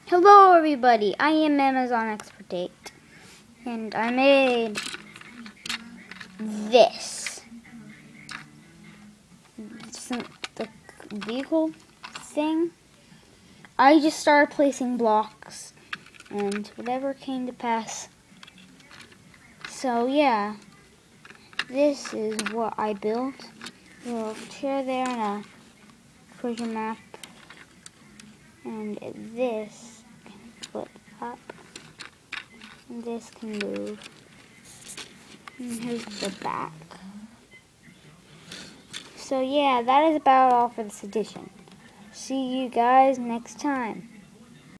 Hello everybody, I am Amazon Expert 8 and I made this. The vehicle thing. I just started placing blocks and whatever came to pass. So yeah, this is what I built. A little chair there and a prison map. And this can flip up. And this can move. And here's the back. So yeah, that is about all for this edition. See you guys next time.